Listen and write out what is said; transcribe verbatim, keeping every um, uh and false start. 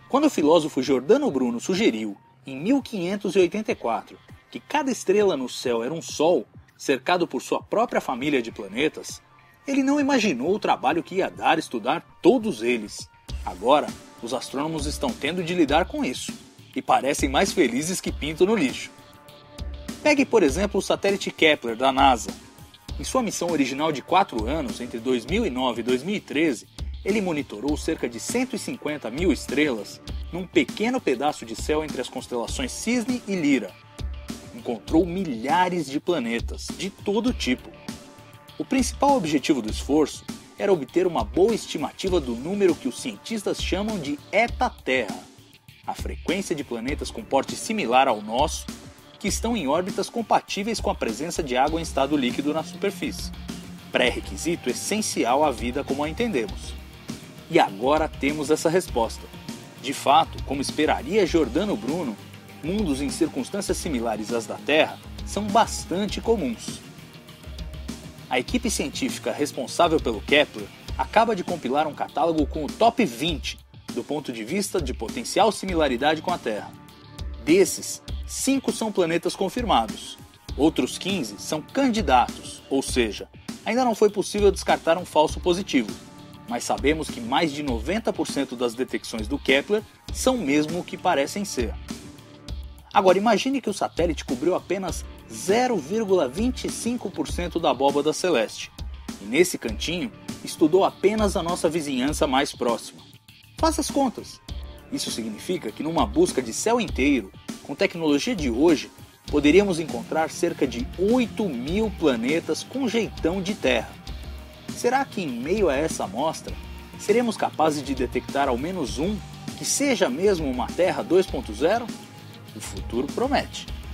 Quando o filósofo Giordano Bruno sugeriu, em mil quinhentos e oitenta e quatro, que cada estrela no céu era um Sol, cercado por sua própria família de planetas, ele não imaginou o trabalho que ia dar estudar todos eles. Agora, os astrônomos estão tendo de lidar com isso, e parecem mais felizes que pinto no lixo. Pegue, por exemplo, o satélite Kepler da NASA. Em sua missão original de quatro anos, entre dois mil e nove e dois mil e treze, ele monitorou cerca de cento e cinquenta mil estrelas num pequeno pedaço de céu entre as constelações Cisne e Lira. Encontrou milhares de planetas, de todo tipo. O principal objetivo do esforço era obter uma boa estimativa do número que os cientistas chamam de eta-Terra, a frequência de planetas com porte similar ao nosso, que estão em órbitas compatíveis com a presença de água em estado líquido na superfície, pré-requisito essencial à vida como a entendemos. E agora temos essa resposta. De fato, como esperaria Giordano Bruno, mundos em circunstâncias similares às da Terra são bastante comuns. A equipe científica responsável pelo Kepler acaba de compilar um catálogo com o top vinte do ponto de vista de potencial similaridade com a Terra. Desses, cinco são planetas confirmados. Outros quinze são candidatos, ou seja, ainda não foi possível descartar um falso positivo, mas sabemos que mais de noventa por cento das detecções do Kepler são mesmo o que parecem ser. Agora imagine que o satélite cobriu apenas zero vírgula vinte e cinco por cento da abóbada celeste, e nesse cantinho estudou apenas a nossa vizinhança mais próxima. Faça as contas. Isso significa que numa busca de céu inteiro, com tecnologia de hoje, poderíamos encontrar cerca de oito mil planetas com jeitão de Terra. Será que em meio a essa amostra, seremos capazes de detectar ao menos um que seja mesmo uma Terra dois ponto zero? O futuro promete.